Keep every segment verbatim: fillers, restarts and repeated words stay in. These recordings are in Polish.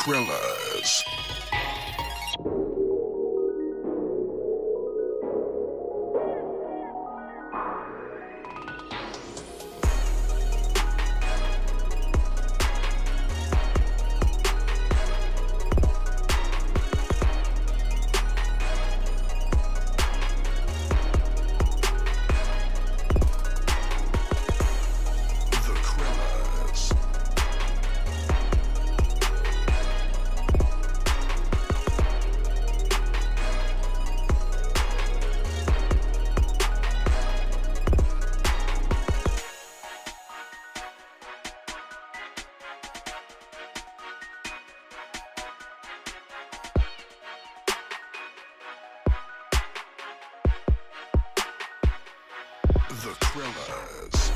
Krillers. The Krillers.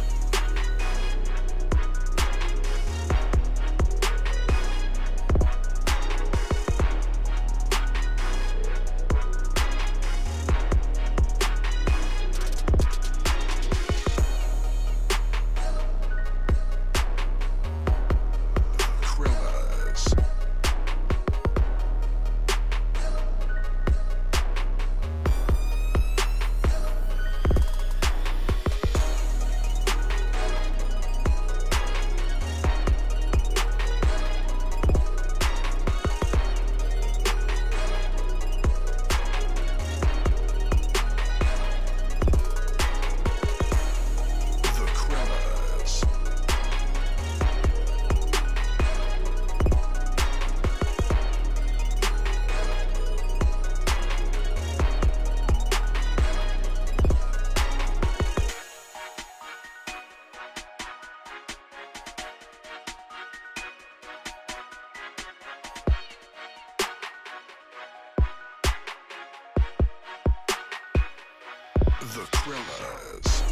The Krillers.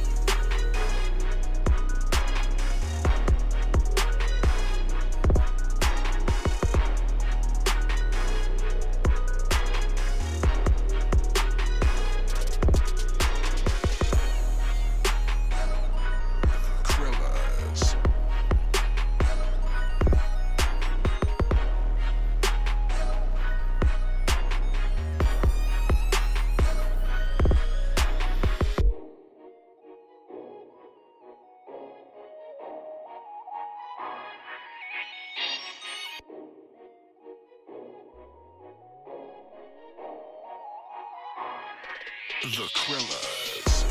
The Krillers.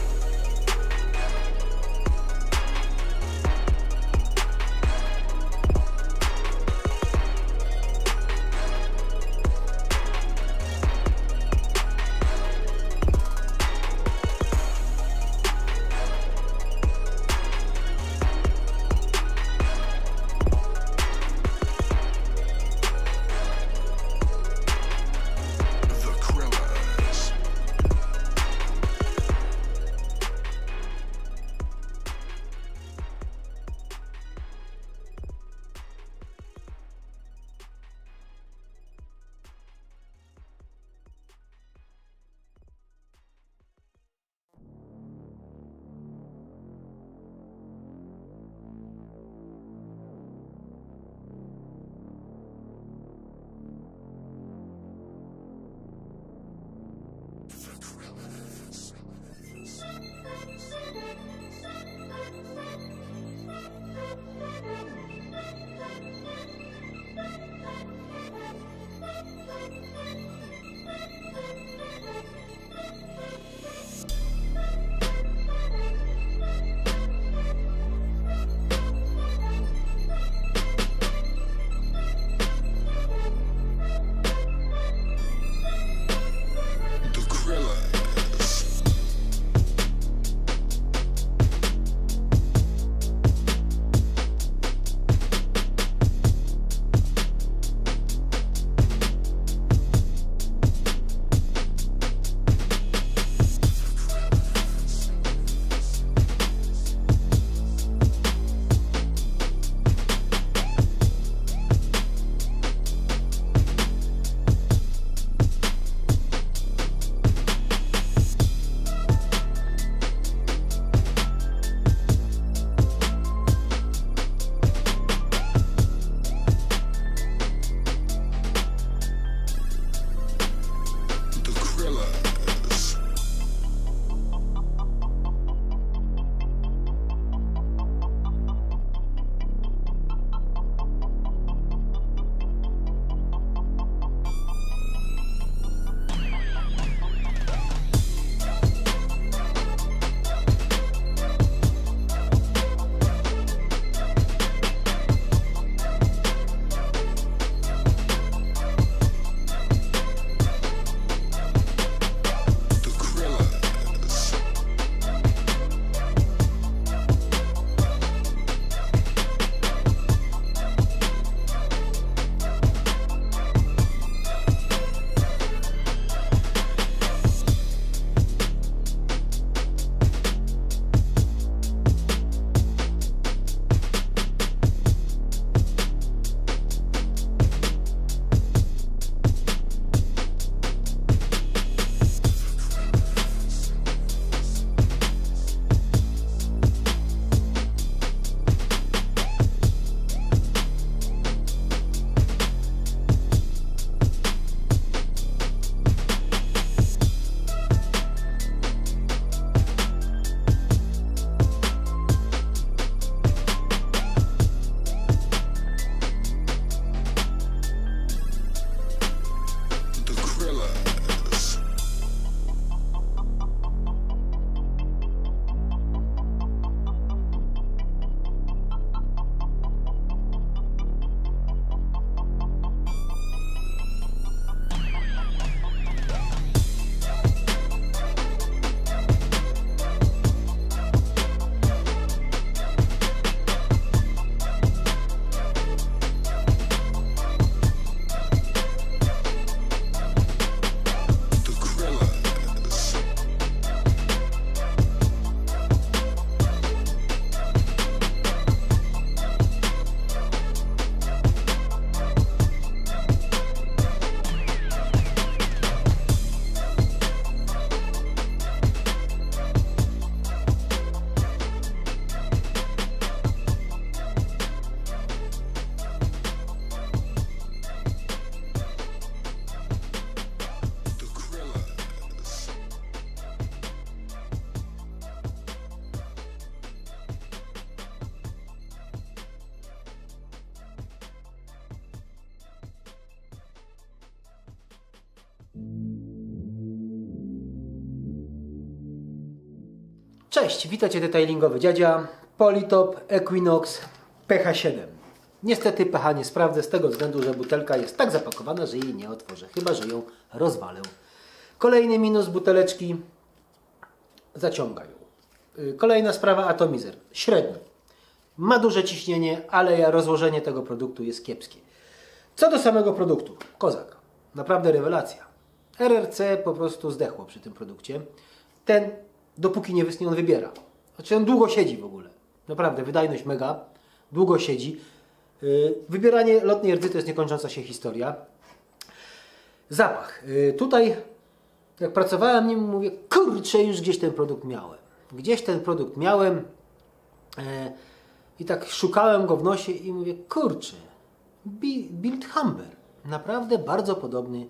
Cześć, witajcie detailingowy dziadzia, Polytop Equinox P H siedem. Niestety P H nie sprawdzę z tego względu, że butelka jest tak zapakowana, że jej nie otworzę, chyba że ją rozwalę. Kolejny minus buteleczki, zaciągają. Kolejna sprawa, atomizer, średni. Ma duże ciśnienie, ale rozłożenie tego produktu jest kiepskie. Co do samego produktu, kozak, naprawdę rewelacja. R R C po prostu zdechło przy tym produkcie. Ten, dopóki nie wysnie, on wybiera. Znaczy on długo siedzi w ogóle. Naprawdę, wydajność mega, długo siedzi. Yy, wybieranie lotnej rdzy to jest niekończąca się historia. Zapach. Yy, tutaj, jak pracowałem nim, mówię, kurczę, już gdzieś ten produkt miałem. Gdzieś ten produkt miałem yy, i tak szukałem go w nosie i mówię, kurczę, Bild Humber. Naprawdę bardzo podobny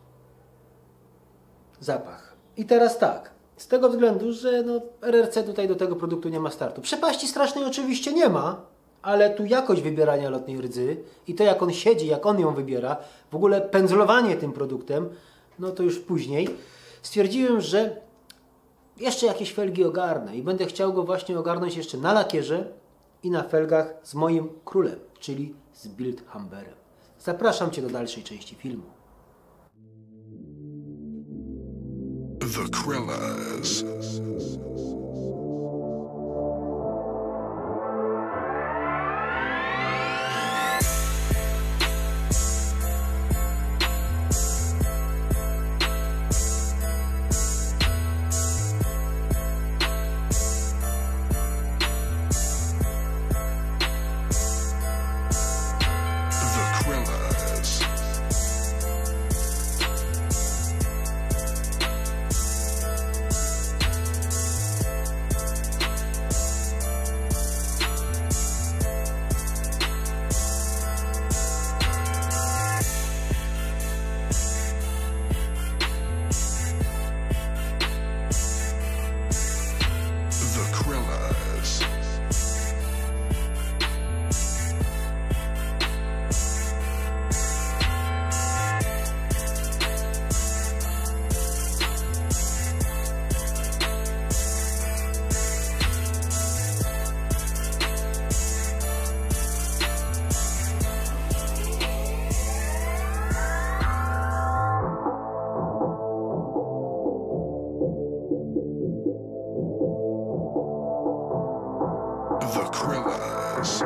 zapach. I teraz tak, z tego względu, że no, R R C tutaj do tego produktu nie ma startu. Przepaści strasznej oczywiście nie ma, ale tu jakość wybierania lotnej rdzy i to jak on siedzi, jak on ją wybiera, w ogóle pędzlowanie tym produktem, no to już później. Stwierdziłem, że jeszcze jakieś felgi ogarnę i będę chciał go właśnie ogarnąć jeszcze na lakierze i na felgach z moim królem, czyli z Bild Humberem. Zapraszam Cię do dalszej części filmu. The Krillers. The Krillers.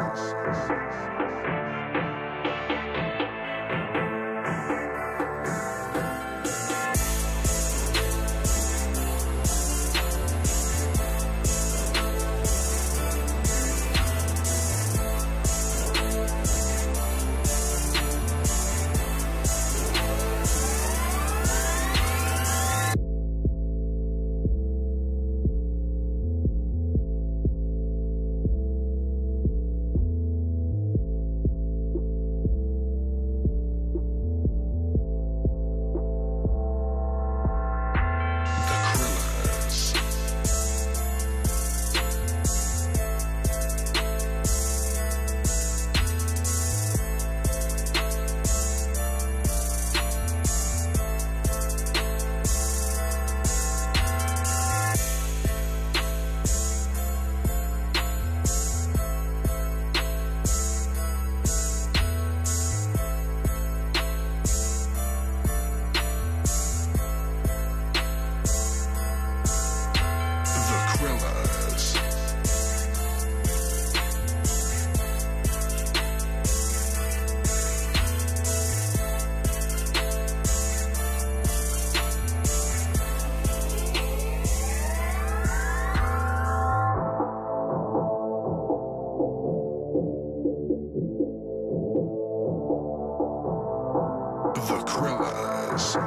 The Krillers.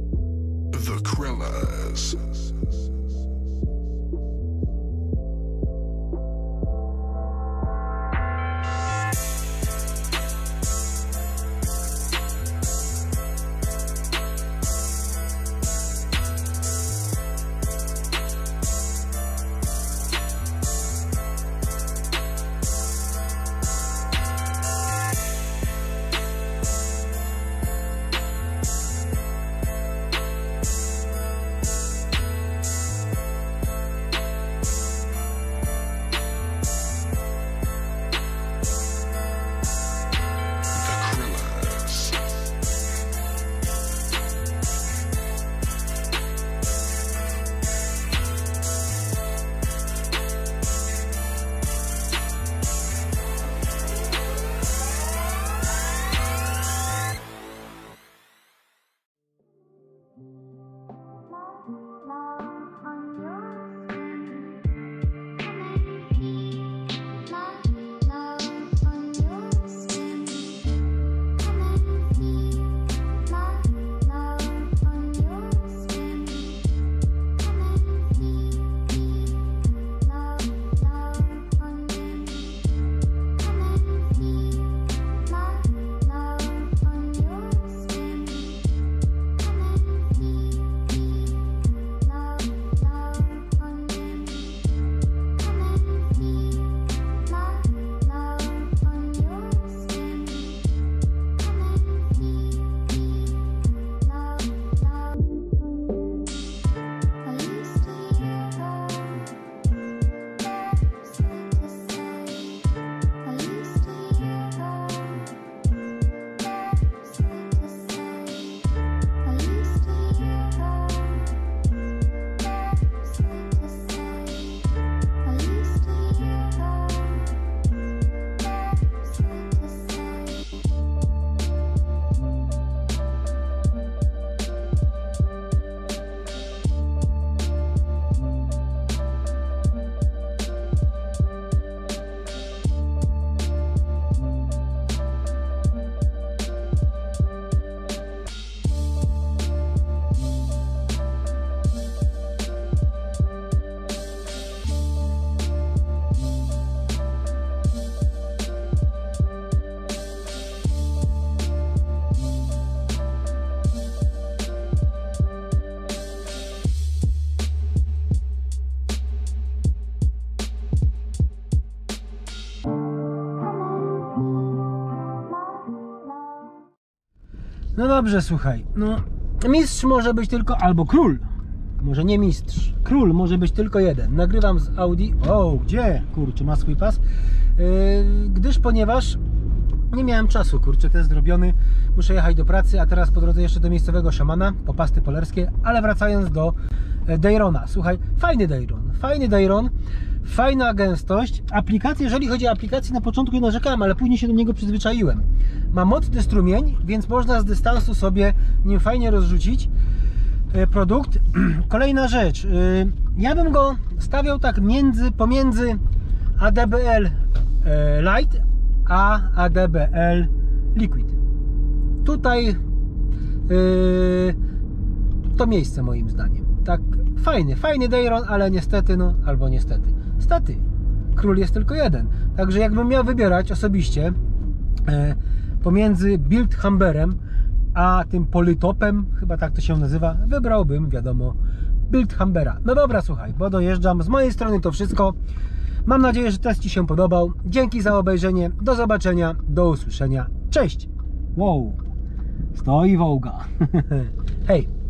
The Krillers. No dobrze, słuchaj. No, mistrz może być tylko, albo król. Może nie mistrz. Król może być tylko jeden. Nagrywam z Audi. O, gdzie? Kurczę, ma swój pas. Yy, gdyż, ponieważ nie miałem czasu, kurczę, test zrobiony. Muszę jechać do pracy, a teraz po drodze jeszcze do miejscowego szamana, po pasty polerskie. Ale wracając do Dayrona. Słuchaj, fajny Dayron. Fajny Dayron. Fajna gęstość. Aplikacje, jeżeli chodzi o aplikację, na początku nie narzekałem, ale później się do niego przyzwyczaiłem. Ma mocny strumień, więc można z dystansu sobie nim fajnie rozrzucić produkt. Kolejna rzecz. Ja bym go stawiał tak między, pomiędzy A D B L Light a A D B L Liquid. Tutaj yy, to miejsce moim zdaniem. Tak, fajny, fajny Dayron, ale niestety, no, albo niestety, stety, król jest tylko jeden. Także jakbym miał wybierać osobiście yy, pomiędzy Build Humberem a tym Polytopem, chyba tak to się nazywa, wybrałbym, wiadomo, Build Humbera. No dobra, słuchaj, bo dojeżdżam. Z mojej strony to wszystko. Mam nadzieję, że test Ci się podobał. Dzięki za obejrzenie. Do zobaczenia, do usłyszenia. Cześć! Wow, stoi Wołga. Hej!